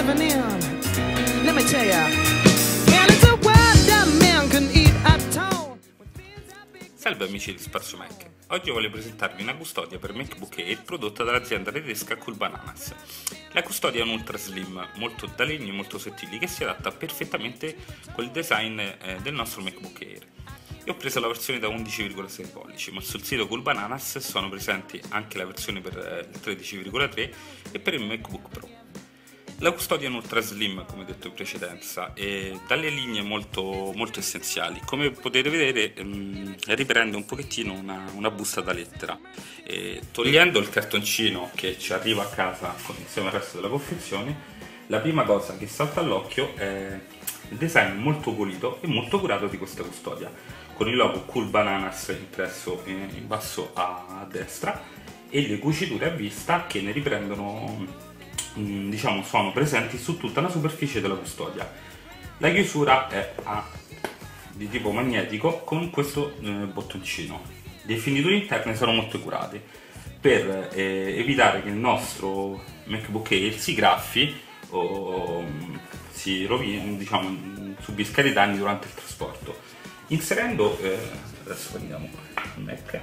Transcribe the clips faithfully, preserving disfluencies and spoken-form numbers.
living in. Let me tell ya, and it's a world that man can eat at all. Salve amici di Spazio Mac, oggi voglio presentarvi una custodia per MacBook Air prodotta dall'azienda tedesca Cool Bananas. La custodia è un ultra slim, molto da legno e molto sottili, che si adatta perfettamente col design eh, del nostro MacBook Air. Io ho preso la versione da undici virgola sei pollici, ma sul sito Cool Bananas sono presenti anche la versione per il tredici virgola tre e per il MacBook Pro. La custodia è un ultra slim, come detto in precedenza, e dalle linee molto, molto essenziali. Come potete vedere ehm, riprende un pochettino una, una busta da lettera. E, togliendo il cartoncino che ci arriva a casa con, insieme al resto della confezione, la prima cosa che salta all'occhio è il design molto pulito e molto curato di questa custodia, con il logo Cool Bananas impresso in, in basso a destra e le cuciture a vista che ne riprendono, diciamo, sono presenti su tutta la superficie della custodia. La chiusura è a, di tipo magnetico con questo eh, bottoncino. Le finiture interne sono molto curate per eh, evitare che il nostro MacBook Air si graffi o si rovini, diciamo, subisca dei danni durante il trasporto. Inserendo, eh, adesso prendiamo il Mac,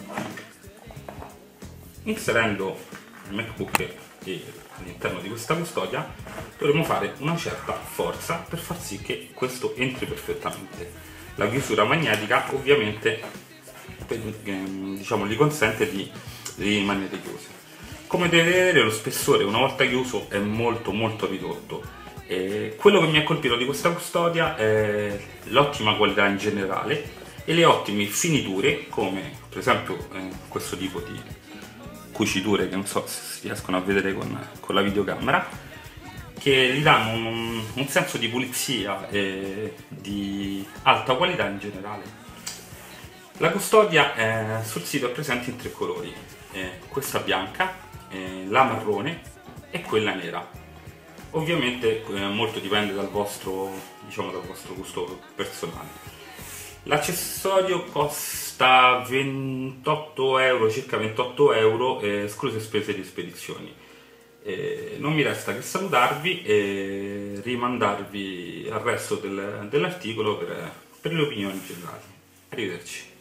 inserendo il MacBook Air all'interno di questa custodia dovremo fare una certa forza per far sì che questo entri perfettamente. La chiusura magnetica ovviamente diciamo gli consente di, di rimanere chiuse. Come potete vedere, lo spessore una volta chiuso è molto molto ridotto. E quello che mi ha colpito di questa custodia è l'ottima qualità in generale e le ottime finiture, come per esempio eh, questo tipo di cuciture che non so se si riescono a vedere con, con la videocamera, che gli danno un, un senso di pulizia e di alta qualità in generale. La custodia eh, sul sito è presente in tre colori, eh, questa bianca, eh, la marrone e quella nera. Ovviamente eh, molto dipende dal vostro, diciamo, dal vostro gusto personale. L'accessorio costa ventotto euro, circa ventotto euro, eh, escluse spese di spedizioni. Eh, non mi resta che salutarvi e rimandarvi al resto del, dell'articolo per, per le opinioni generali. Arrivederci.